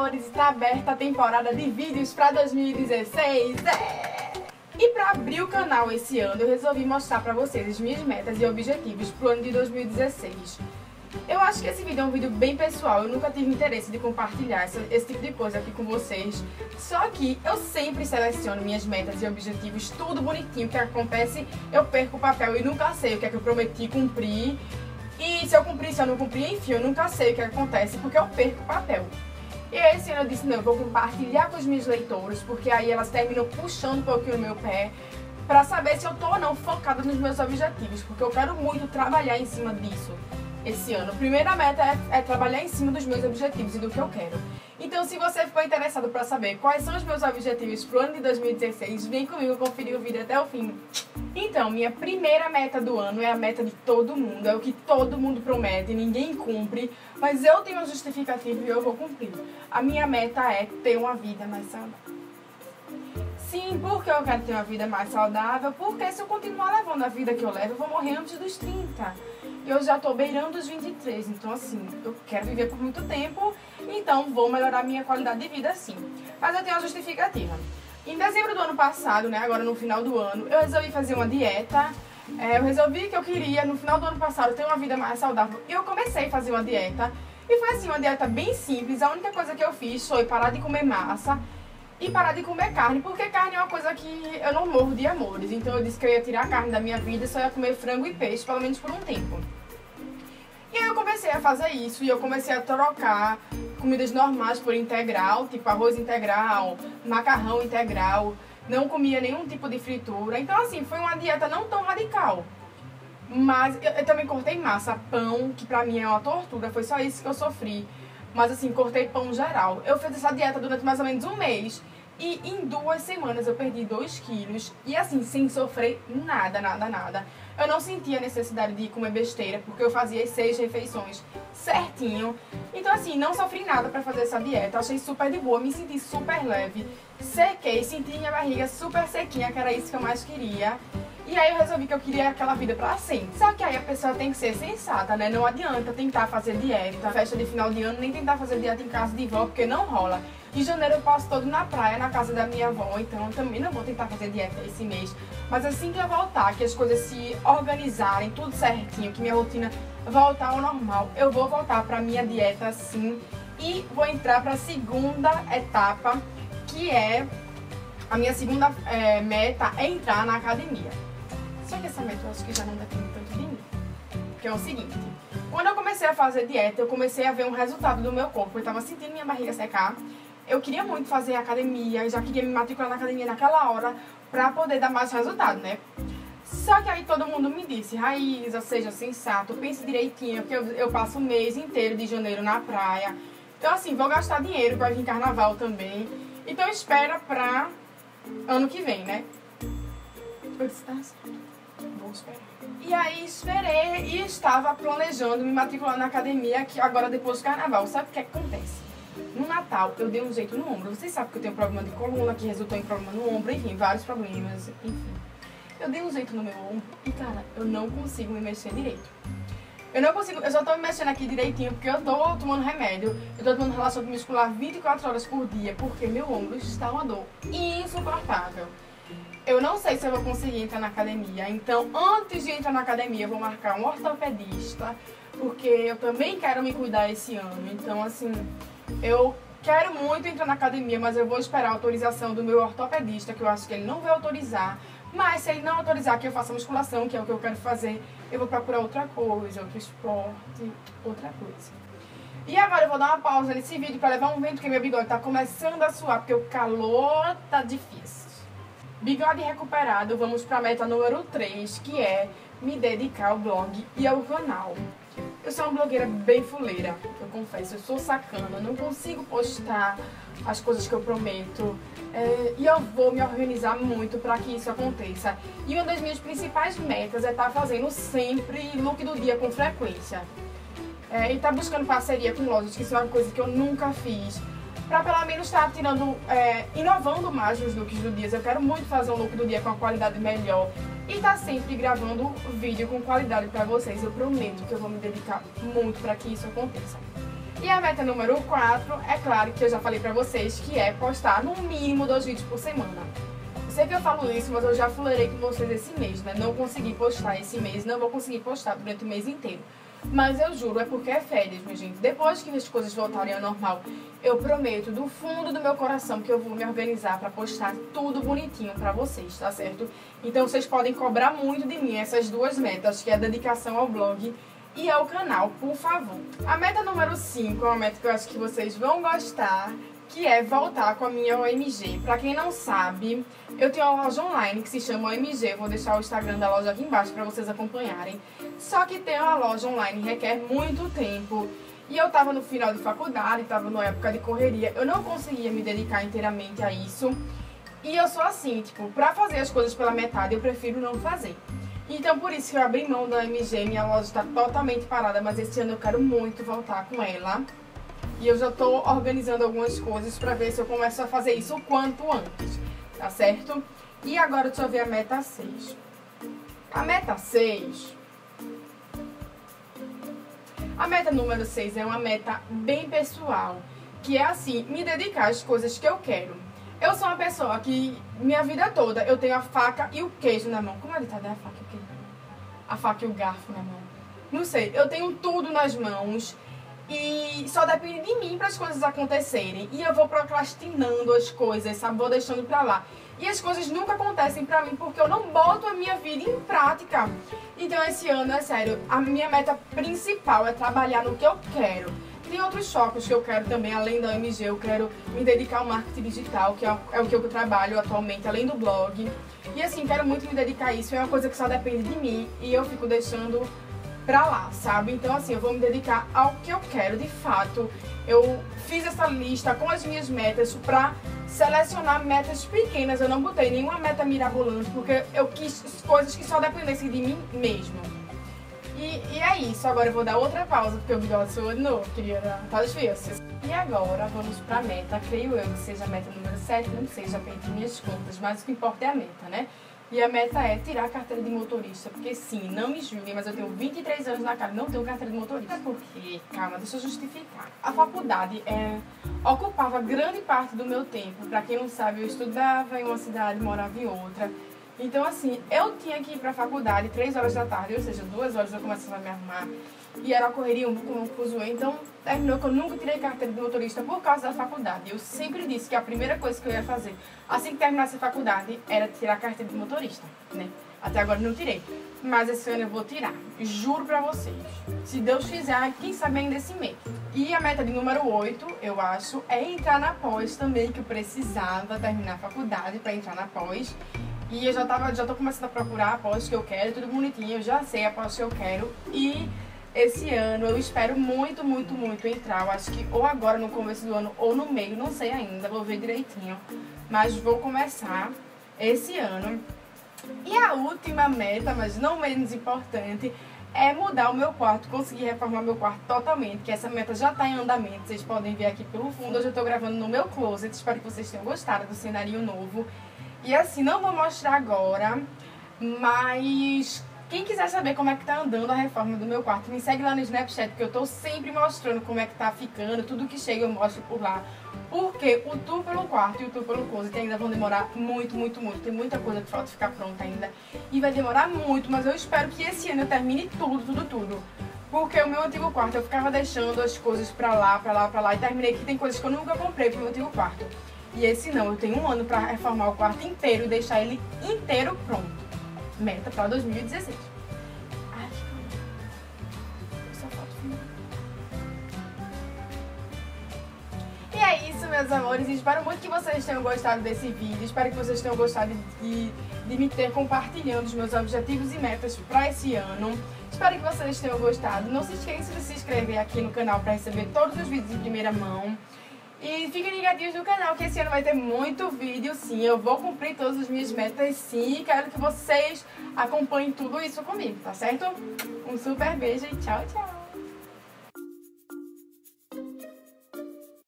amores, está aberta a temporada de vídeos para 2016. E para abrir o canal esse ano, eu resolvi mostrar para vocês as minhas metas e objetivos pro ano de 2016. Eu acho que esse vídeo é um vídeo bem pessoal, eu nunca tive interesse de compartilhar esse tipo de coisa aqui com vocês. Só que eu sempre seleciono minhas metas e objetivos, tudo bonitinho. O que acontece, eu perco o papel e nunca sei o que é que eu prometi cumprir. E se eu cumprir, se eu não cumprir, enfim, eu nunca sei o que acontece porque eu perco o papel. E esse ano eu disse, não, eu vou compartilhar com os meus leitores, porque aí elas terminam puxando um pouquinho o meu pé pra saber se eu tô ou não focada nos meus objetivos, porque eu quero muito trabalhar em cima disso esse ano. A primeira meta é trabalhar em cima dos meus objetivos e do que eu quero. Então, se você ficou interessado para saber quais são os meus objetivos pro ano de 2016, vem comigo conferir o vídeo até o fim. Então, minha primeira meta do ano é a meta de todo mundo, é o que todo mundo promete, ninguém cumpre, mas eu tenho uma justificativa e eu vou cumprir. A minha meta é ter uma vida mais saudável. Sim, porque eu quero ter uma vida mais saudável, porque se eu continuar levando a vida que eu levo, eu vou morrer antes dos 30. Eu já tô beirando os 23, então assim, eu quero viver por muito tempo, então vou melhorar minha qualidade de vida sim. Mas eu tenho uma justificativa. Em dezembro do ano passado, né, agora no final do ano, eu resolvi fazer uma dieta. Eu resolvi que eu queria, no final do ano passado, ter uma vida mais saudável. E eu comecei a fazer uma dieta, e foi assim, uma dieta bem simples. A única coisa que eu fiz foi parar de comer massa e parar de comer carne, porque carne é uma coisa que eu não morro de amores. Então eu disse que eu ia tirar a carne da minha vida e só ia comer frango e peixe, pelo menos por um tempo. E aí eu comecei a fazer isso e eu comecei a trocar comidas normais por integral, tipo arroz integral, macarrão integral. Não comia nenhum tipo de fritura. Então assim, foi uma dieta não tão radical. Mas eu também cortei massa, pão, que pra mim é uma tortura, foi só isso que eu sofri. Mas assim, cortei pão geral. Eu fiz essa dieta durante mais ou menos um mês. E em 2 semanas eu perdi 2 quilos. E assim, sem sofrer nada. Eu não sentia a necessidade de comer besteira, porque eu fazia as 6 refeições certinho. Então assim, não sofri nada pra fazer essa dieta. Achei super de boa, me senti super leve. Sequei, senti minha barriga super sequinha, que era isso que eu mais queria. E aí eu resolvi que eu queria aquela vida pra sempre. Só que aí a pessoa tem que ser sensata, né? Não adianta tentar fazer dieta, festa de final de ano, nem tentar fazer dieta em casa de vó, porque não rola. Em janeiro eu passo todo na praia, na casa da minha avó, então eu também não vou tentar fazer dieta esse mês. Mas assim que eu voltar, que as coisas se organizarem, tudo certinho, que minha rotina voltar ao normal, eu vou voltar pra minha dieta sim. E vou entrar pra segunda etapa, que é... A minha segunda meta é entrar na academia. Só que essa meta eu acho que já não depende tanto de mim. Que é o seguinte, quando eu comecei a fazer dieta, eu comecei a ver um resultado do meu corpo. Eu tava sentindo minha barriga secar. Eu queria muito fazer academia, eu já queria me matricular na academia naquela hora pra poder dar mais resultado, né? Só que aí todo mundo me disse, Raíza, seja sensato, pense direitinho, porque eu passo o mês inteiro de janeiro na praia. Então assim, vou gastar dinheiro, vai vir carnaval também. Então espera pra ano que vem, né? Eu disse, tá certo, vou esperar. E aí esperei e estava planejando me matricular na academia que agora depois do carnaval. Sabe o que acontece? No Natal eu dei um jeito no ombro. Vocês sabem que eu tenho problema de coluna, que resultou em problema no ombro, enfim, vários problemas, enfim. Eu dei um jeito no meu ombro e, cara, eu não consigo me mexer direito. Eu só tô me mexendo aqui direitinho porque eu tô tomando remédio. Eu tô tomando relaxante muscular 24 horas por dia, porque meu ombro está uma dor insuportável. Eu não sei se eu vou conseguir entrar na academia, então antes de entrar na academia eu vou marcar um ortopedista, porque eu também quero me cuidar esse ano. Então assim, eu quero muito entrar na academia, mas eu vou esperar a autorização do meu ortopedista, que eu acho que ele não vai autorizar. Mas se ele não autorizar que eu faça musculação, que é o que eu quero fazer, eu vou procurar outra coisa, outro esporte, outra coisa. E agora eu vou dar uma pausa nesse vídeo pra levar um vento, porque meu bigode tá começando a suar, porque o calor tá difícil. Bigode recuperado, vamos pra meta número 3, que é me dedicar ao blog e ao canal. Eu sou uma blogueira bem fuleira, eu confesso, eu sou sacana, eu não consigo postar as coisas que eu prometo. E eu vou me organizar muito para que isso aconteça. E uma das minhas principais metas é estar fazendo sempre look do dia com frequência. E estar buscando parceria com lojas, que isso é uma coisa que eu nunca fiz. Para pelo menos estar inovando mais nos looks do dia. Eu quero muito fazer um look do dia com uma qualidade melhor. E estar sempre gravando vídeo com qualidade para vocês. Eu prometo que eu vou me dedicar muito para que isso aconteça. E a meta número 4, é claro que eu já falei pra vocês, que é postar no mínimo 2 vídeos por semana. Eu sei que eu falo isso, mas eu já fuleirei com vocês esse mês, né? Não consegui postar esse mês, não vou conseguir postar durante o mês inteiro. Mas eu juro, é porque é férias, minha gente. Depois que as coisas voltarem ao normal, eu prometo do fundo do meu coração que eu vou me organizar pra postar tudo bonitinho pra vocês, tá certo? Então vocês podem cobrar muito de mim essas 2 metas, que é a dedicação ao blog e ao canal, por favor. A meta número 5 é uma meta que eu acho que vocês vão gostar, que é voltar com a minha OMG. Pra quem não sabe, eu tenho uma loja online que se chama OMG. Eu vou deixar o Instagram da loja aqui embaixo pra vocês acompanharem. Só que ter uma loja online requer muito tempo. E eu tava no final de faculdade, tava numa época de correria. Eu não conseguia me dedicar inteiramente a isso. E eu sou assim, tipo, pra fazer as coisas pela metade, eu prefiro não fazer. Então, por isso que eu abri mão da OMG, minha loja está totalmente parada, mas esse ano eu quero muito voltar com ela. E eu já tô organizando algumas coisas pra ver se eu começo a fazer isso o quanto antes, tá certo? E agora deixa eu ver a meta 6. A meta 6... A meta número 6 é uma meta bem pessoal, que é assim, me dedicar às coisas que eu quero. Eu sou uma pessoa que, minha vida toda, eu tenho a faca e o queijo na mão. Como é ditado? É a faca e o queijo? A faca e o garfo na mão. Não sei, eu tenho tudo nas mãos e só depende de mim para as coisas acontecerem. E eu vou procrastinando as coisas, sabe? Vou deixando pra lá. E as coisas nunca acontecem pra mim porque eu não boto a minha vida em prática. Então esse ano, é sério, a minha meta principal é trabalhar no que eu quero. Tem outros focos que eu quero também, além da OMG, eu quero me dedicar ao marketing digital, que é o que eu trabalho atualmente, além do blog. E assim, quero muito me dedicar a isso, é uma coisa que só depende de mim e eu fico deixando pra lá, sabe? Então assim, eu vou me dedicar ao que eu quero, de fato. Eu fiz essa lista com as minhas metas pra selecionar metas pequenas, eu não botei nenhuma meta mirabolante, porque eu quis coisas que só dependessem de mim mesmo. E é isso, agora eu vou dar outra pausa, porque o bigode sou de novo, queria dar todas as vezes. E agora vamos pra meta, creio eu que seja a meta número 7, não sei, já perdi minhas contas, mas o que importa é a meta, né? E a meta é tirar a carteira de motorista, porque sim, não me julguem, mas eu tenho 23 anos na cara e não tenho carteira de motorista. Porque, calma, deixa eu justificar. A faculdade ocupava grande parte do meu tempo. Pra quem não sabe, eu estudava em uma cidade, morava em outra. Então, assim, eu tinha que ir pra faculdade 3 horas da tarde, ou seja, 2 horas eu começava a me arrumar. E era uma correria, um fuzuê. Então, terminou que eu nunca tirei carteira de motorista por causa da faculdade. Eu sempre disse que a primeira coisa que eu ia fazer, assim que terminasse a faculdade, era tirar a carteira de motorista, né? Até agora não tirei. Mas esse ano eu vou tirar, juro pra vocês. Se Deus fizer, quem sabe ainda esse mês. E a meta de número 8, eu acho, é entrar na pós também, que eu precisava terminar a faculdade pra entrar na pós. E eu já tô começando a procurar a pós que eu quero, tudo bonitinho, eu já sei a pós que eu quero. E esse ano eu espero muito, muito, muito entrar. Eu acho que ou agora no começo do ano ou no meio, não sei ainda, vou ver direitinho. Mas vou começar esse ano. E a última meta, mas não menos importante, é mudar o meu quarto, conseguir reformar meu quarto totalmente, que essa meta já tá em andamento. Vocês podem ver aqui pelo fundo, eu já tô gravando no meu closet, espero que vocês tenham gostado do cenário novo. E assim, não vou mostrar agora, mas quem quiser saber como é que tá andando a reforma do meu quarto, me segue lá no Snapchat, porque eu tô sempre mostrando como é que tá ficando, tudo que chega eu mostro por lá. Porque o tour pelo quarto e o tour pelo closet ainda vão demorar muito, muito, muito. Tem muita coisa que falta ficar pronta ainda. E vai demorar muito, mas eu espero que esse ano eu termine tudo, tudo, tudo. Porque o meu antigo quarto eu ficava deixando as coisas pra lá, pra lá, pra lá. E terminei que tem coisas que eu nunca comprei pro meu antigo quarto. E esse não, eu tenho um ano pra reformar o quarto inteiro e deixar ele inteiro pronto. Meta pra 2016. Ai, que só falta o final. E é isso, meus amores. Espero muito que vocês tenham gostado desse vídeo. Espero que vocês tenham gostado de me ter compartilhando os meus objetivos e metas pra esse ano. Espero que vocês tenham gostado. Não se esqueçam de se inscrever aqui no canal pra receber todos os vídeos em primeira mão. E fiquem ligadinhos no canal, que esse ano vai ter muito vídeo, sim. Eu vou cumprir todas as minhas metas, sim. Quero que vocês acompanhem tudo isso comigo, tá certo? Um super beijo e tchau, tchau!